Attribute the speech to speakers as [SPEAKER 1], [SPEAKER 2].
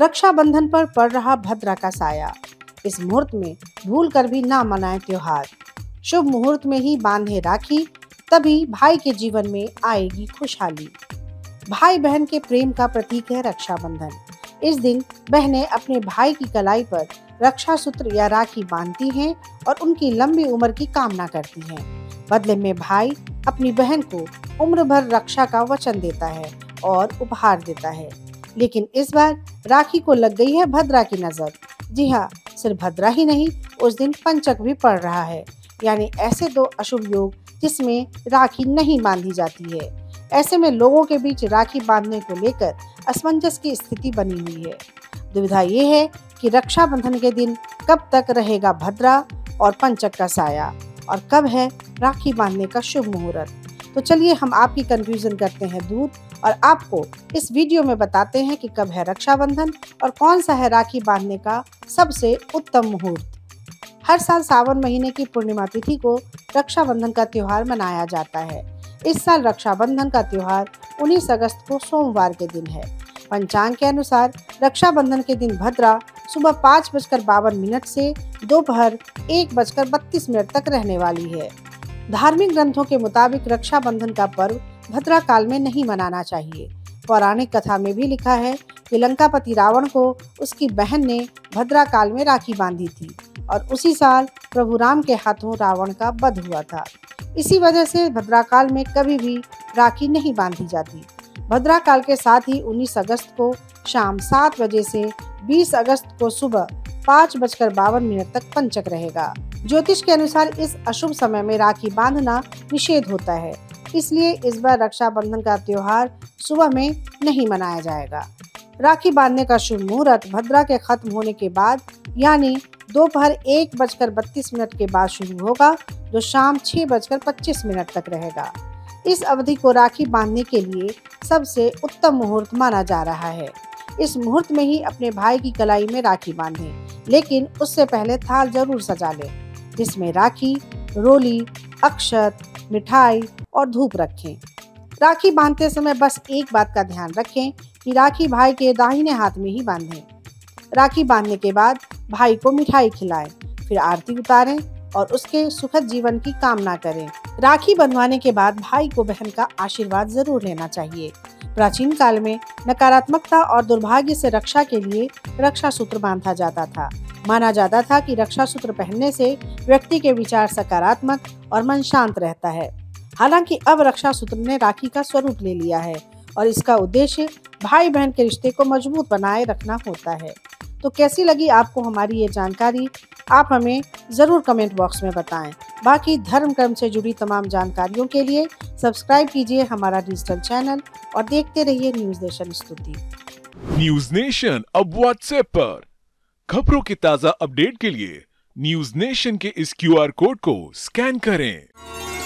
[SPEAKER 1] रक्षाबंधन पर पड़ रहा भद्रा का साया। इस मुहूर्त में भूल कर भी ना मनाएं त्योहार। शुभ मुहूर्त में ही बांधे राखी, तभी भाई के जीवन में आएगी खुशहाली। भाई बहन के प्रेम का प्रतीक है रक्षाबंधन। इस दिन बहनें अपने भाई की कलाई पर रक्षा सूत्र या राखी बांधती हैं और उनकी लंबी उम्र की कामना करती हैं। बदले में भाई अपनी बहन को उम्र भर रक्षा का वचन देता है और उपहार देता है। लेकिन इस बार राखी को लग गई है भद्रा की नजर। जी हाँ, सिर्फ भद्रा ही नहीं, उस दिन पंचक भी पड़ रहा है, यानी ऐसे दो अशुभ योग जिसमें राखी नहीं बांधी जाती है। ऐसे में लोगों के बीच राखी बांधने को लेकर असमंजस की स्थिति बनी हुई है। दुविधा ये है कि रक्षाबंधन के दिन कब तक रहेगा भद्रा और पंचक का साया और कब है राखी बांधने का शुभ मुहूर्त। तो चलिए हम आपकी कंफ्यूजन करते हैं दूर और आपको इस वीडियो में बताते हैं कि कब है रक्षाबंधन और कौन सा है राखी बांधने का सबसे उत्तम मुहूर्त। हर साल सावन महीने की पूर्णिमा तिथि को रक्षाबंधन का त्योहार मनाया जाता है। इस साल रक्षाबंधन का त्योहार 19 अगस्त को सोमवार के दिन है। पंचांग के अनुसार रक्षाबंधन के दिन भद्रा सुबह 5:52 से दोपहर 1:32 तक रहने वाली है। धार्मिक ग्रंथों के मुताबिक रक्षाबंधन का पर्व भद्रा काल में नहीं मनाना चाहिए। पौराणिक कथा में भी लिखा है कि लंकापति रावण को उसकी बहन ने भद्रा काल में राखी बांधी थी और उसी साल प्रभु राम के हाथों रावण का वध हुआ था। इसी वजह से भद्रा काल में कभी भी राखी नहीं बांधी जाती। भद्रा काल के साथ ही 19 अगस्त को शाम 7 बजे से 20 अगस्त को सुबह 5:52 तक पंचक रहेगा। ज्योतिष के अनुसार इस अशुभ समय में राखी बांधना निषेध होता है, इसलिए इस बार रक्षाबंधन का त्योहार सुबह में नहीं मनाया जाएगा। राखी बांधने का शुभ मुहूर्त भद्रा के खत्म होने के बाद यानी दोपहर 1:32 के बाद शुरू होगा, जो शाम 6:25 तक रहेगा। इस अवधि को राखी बांधने के लिए सबसे उत्तम मुहूर्त माना जा रहा है। इस मुहूर्त में ही अपने भाई की कलाई में राखी बांधें, लेकिन उससे पहले थाल जरूर सजा लें, जिसमें राखी, रोली, अक्षत, मिठाई और धूप रखें। राखी बांधते समय बस एक बात का ध्यान रखें कि राखी भाई के दाहिने हाथ में ही बांधें। राखी बांधने के बाद भाई को मिठाई खिलाएं, फिर आरती उतारें और उसके सुखद जीवन की कामना करें। राखी बंधवाने के बाद भाई को बहन का आशीर्वाद जरूर लेना चाहिए। प्राचीन काल में नकारात्मकता और दुर्भाग्य से रक्षा के लिए रक्षा सूत्र बांधा जाता था। माना जाता था कि रक्षा सूत्र पहनने से व्यक्ति के विचार सकारात्मक और मन शांत रहता है। हालांकि अब रक्षा सूत्र ने राखी का स्वरूप ले लिया है और इसका उद्देश्य भाई बहन के रिश्ते को मजबूत बनाए रखना होता है। तो कैसी लगी आपको हमारी ये जानकारी, आप हमें ज़रूर कमेंट बॉक्स में बताएं। बाकी धर्म कर्म से जुड़ी तमाम जानकारियों के लिए सब्सक्राइब कीजिए हमारा डिजिटल चैनल और देखते रहिए news nation Stuti.
[SPEAKER 2] News nation अब व्हाट्सएप पर खबरों की ताज़ा अपडेट के लिए न्यूज़ नेशन के इस QR कोड को स्कैन करें।